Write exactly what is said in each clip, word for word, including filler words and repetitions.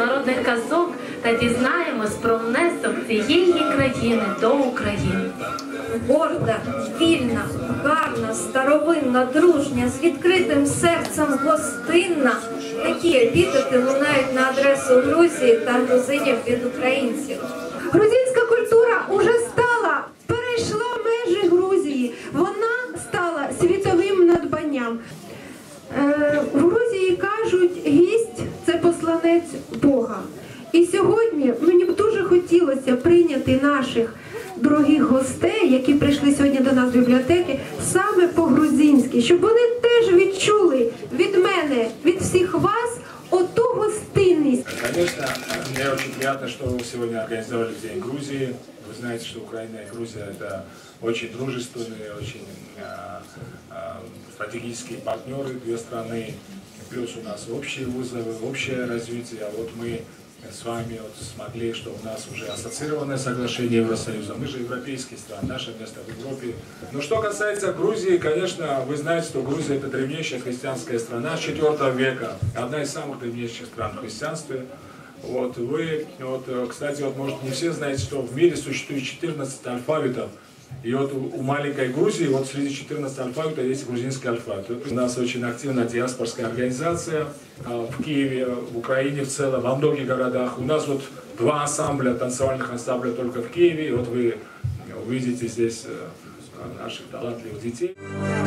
народних казок та дізнаємось про внесок цієї країни до України. Горда, вільна, гарна, старовинна, дружня, з відкритим серцем гостинна. Такі епітети лунають на адресу Грузії та грузинів від українців. Грузинська культура уже стала, перейшла межі Грузії. Вона стала світовим надбанням. Е, в Грузії кажуть, гість – це посланець Бога. І сьогодні мені б дуже хотілося прийняти наших дорогих гостей, які прийшли сьогодні до нас в бібліотеки, саме по-грузинськи, щоб вони теж відчули від мене, від всіх вас, оту гостинність. Конечно, мне очень приятно, что вы сегодня организовали День Грузии. Вы знаете, что Украина и Грузия – это очень дружественные, очень а, а, стратегические партнеры, две страны. Плюс у нас общие вызовы, общее развитие. А вот мы с вами вот смогли, что у нас уже ассоциированное соглашение Евросоюза. Мы же европейские страны, наше место в Европе. Но что касается Грузии, конечно, вы знаете, что Грузия – это древнейшая христианская страна с четвёртого века. Одна из самых древнейших стран в христианстве. Вот вы, вот, кстати, вот, может, не все знаете, что в мире существует четырнадцать алфавитов. И вот у маленькой Грузии, вот среди четырнадцати алфавитов есть грузинский алфавит. У нас очень активная диаспорская организация в Киеве, в Украине в целом, во многих городах. У нас вот два ансамбля, танцевальных ансамбля только в Киеве. И вот вы увидите здесь наших талантливых детей.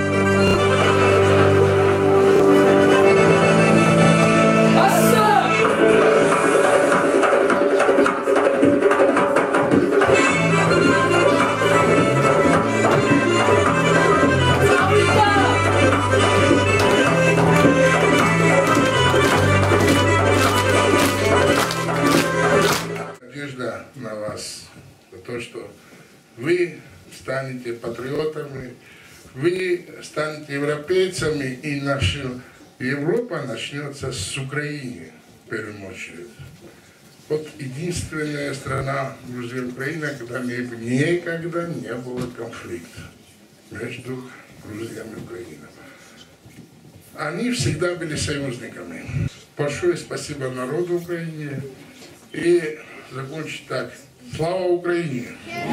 Надежда на вас, на то, что вы станете патриотами, вы станете европейцами, и наша Европа начнется с Украины, в первую очередь. Вот единственная страна, Грузия, Украина, когда никогда не было конфликта между Грузией и Украиной. Они всегда были союзниками. Большое спасибо народу Украины. И закончить так. Слава Украине!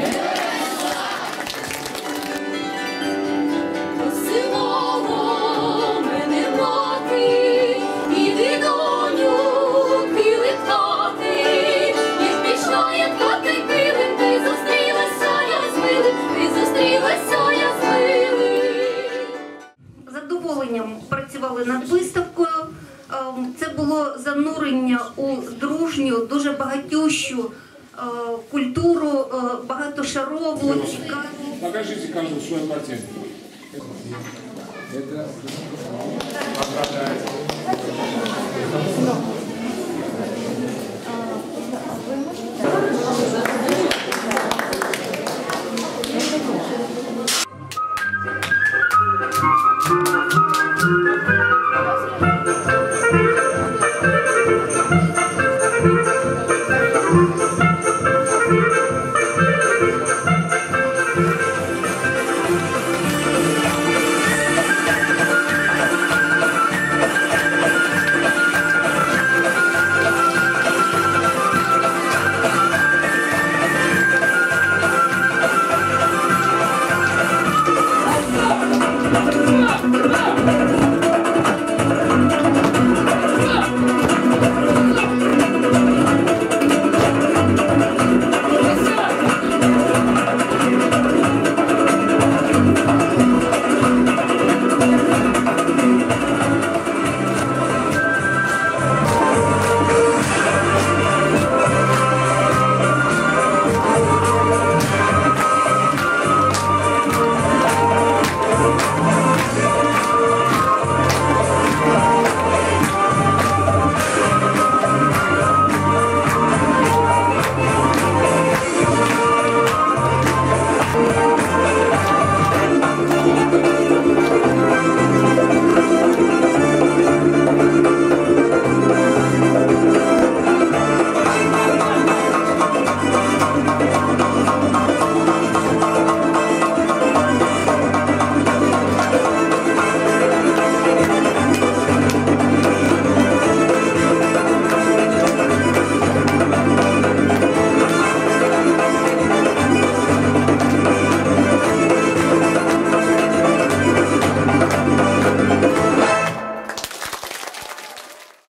Задоволенням працювали над виставкою. Це було занурення у дружню, дуже багатющу культуру, багатошарову, цікаву. Покажите каждую свою картину. Это